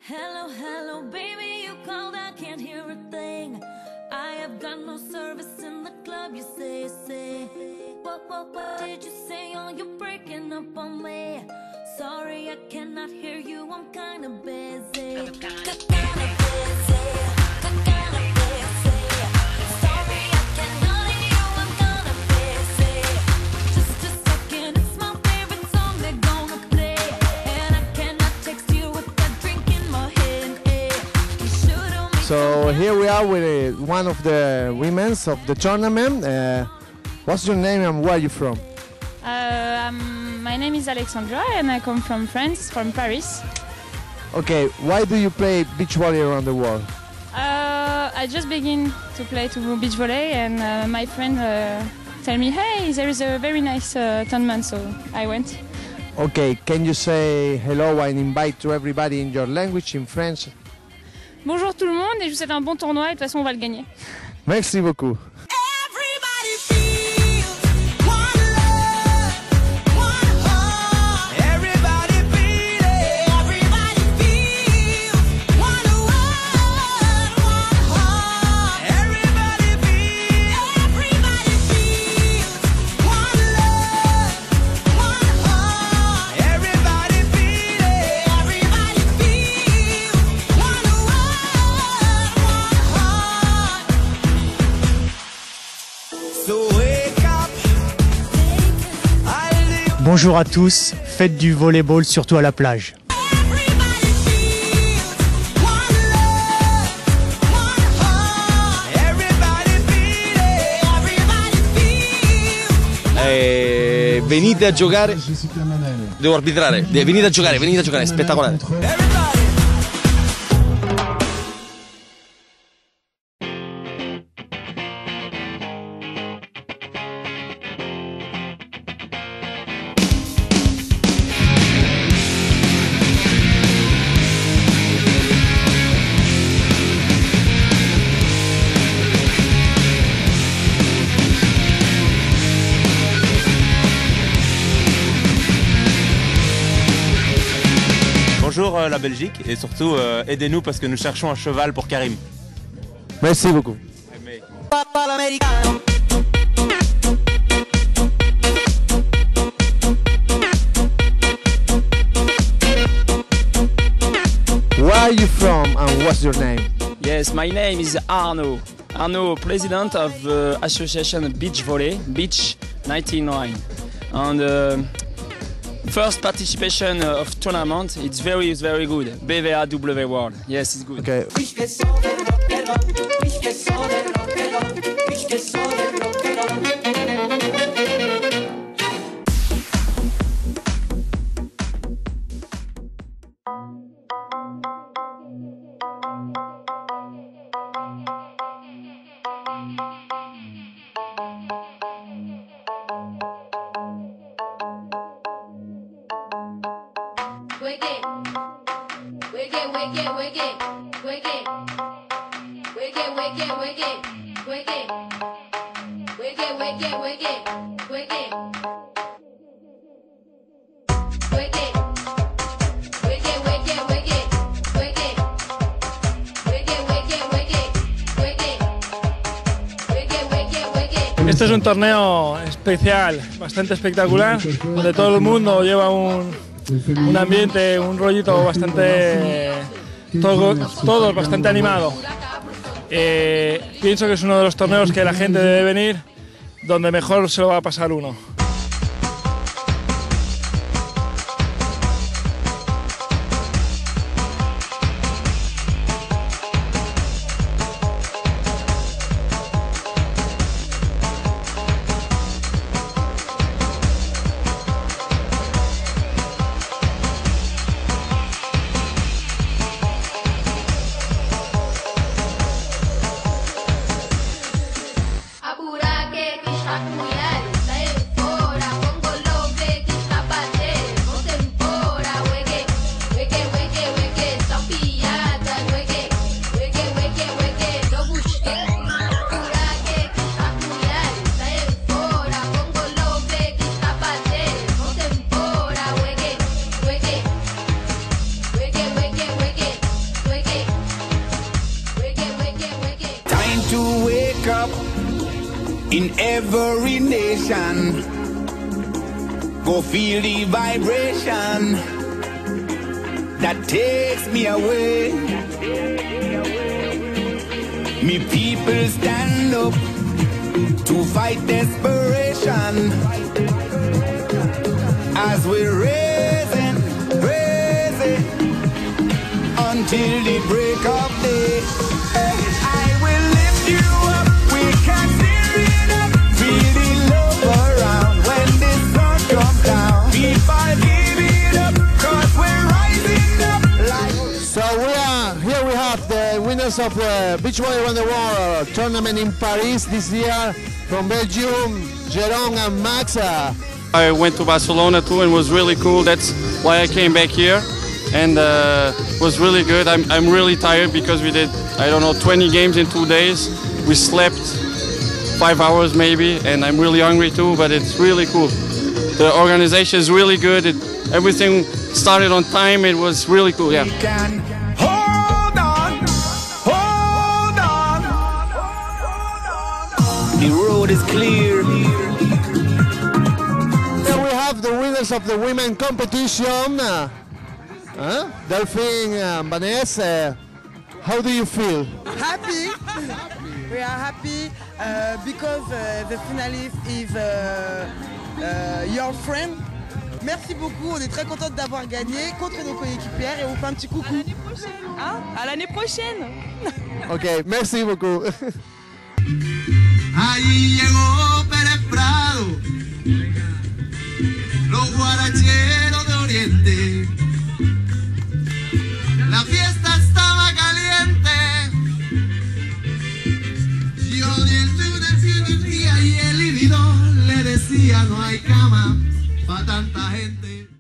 Hello, hello, baby, you called, I can't hear a thing. I have got no service in the club, you say. What did you say? Oh, you're breaking up on me. Sorry, I cannot hear you, I'm kinda busy. So here we are with one of the women of the tournament. What's your name and where are you from? My name is Alexandra and I come from France, from Paris. Okay, why do you play beach volley around the world? I just begin to play beach volley and my friend tell me, hey, there is a very nice tournament, so I went. Okay, can you say hello and invite to everybody in your language, in French? Bonjour tout le monde et je vous souhaite un bon tournoi et de toute façon on va le gagner. Merci beaucoup. Bonjour à tous, faites du volleyball surtout à la plage. Venite a giocare. Devo arbitrare. Venite a giocare, spettacolare. Bonjour la Belgique et surtout aidez-nous parce que nous cherchons un cheval pour Karim. Merci beaucoup. Where are you from and what's your name? Yes, my name is Arno. Arno, president of the association Beach Volley, Beach 99. And first participation of tournament, it's very good. BVAW World. Yes, it's good. Okay. Este es un torneo especial, bastante espectacular, donde todo el mundo lleva un ambiente, un rollito bastante, todos bastante animado. Pienso que es uno de los torneos que la gente debe venir, donde mejor se lo va a pasar uno. in every nation. Go feel the vibration that takes me away. Me people stand up to fight desperation as we're raising until the break of day. I will lift you up, we can steer it up, feel the love around when the sun comes down. People give it up, cause we're rising up like... So here we have the winners of the Beach Volley Around the World tournament in Paris this year from Belgium, Jérôme and Max. I went to Barcelona too and was really cool. That's why I came back here, and was really good. I'm really tired because we did, I don't know, 20 games in 2 days. We slept 5 hours maybe, and I'm really hungry too, but it's really cool. The organization is really good. Everything started on time. It was really cool, yeah. Hold on. The road is clear. The winners of the women competition, Delphine and Vanessa. How do you feel? Happy. We are happy because the finalist is your friend. Merci beaucoup, on est très contente d'avoir gagné contre nos coéquipières et on fait un petit coucou. À l'année prochaine. Hein? À l'année prochaine. Ok, merci beaucoup. Ahí llegó Pérez Prado, los guaracheros de Oriente. La fiesta estaba caliente. Yo di el día y el libido le decía no hay cama para tanta gente.